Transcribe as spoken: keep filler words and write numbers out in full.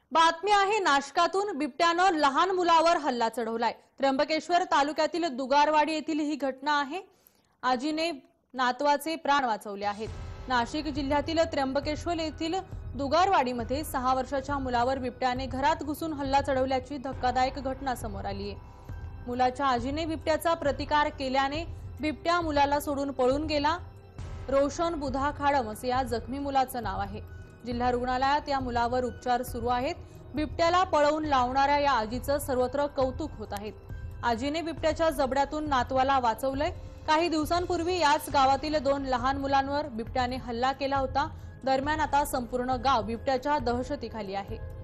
बातमी आहे नाशकातून बिबट्यानं लहान मुलावर हल्ला चढवलाय। त्र्यंबकेश्वर तालुक्यातील दुगारवाडी येथील ही घटना आहे। आजीने नातवाचे प्राण वाचवले आहेत। नाशिक जिल्ह्यातील त्र्यंबकेश्वर येथील दुगारवाडीमध्ये सहा वर्षाच्या मुलावर बिबट्याने घरात घुसून हल्ला चढवल्याची धक्कादायक घटना समोर आली आहे। मुलाच्या आजीने बिबट्याचा प्रतिकार केल्याने बिबट्या मुलाला सोडून पळून गेला। रोशन बुधा खाडम असे या जखमी मुलाचं नाव आहे। जिल्हा रुग्णालयात या मुलावर उपचार सुरू आहेत। बिबट्याला पळवून लावणाऱ्या या आजीचं सर्वत्र कौतुक होत आहे। आजीने बिबट्याच्या जबड्यातून नातवाला वाचवलंय। काही दिवसांपूर्वी याच गावातील दोन लहान मुलांवर बिबट्याने हल्ला केला होता। दरम्यान आता संपूर्ण गाव बिबट्याच्या दहशतीखाली आहे।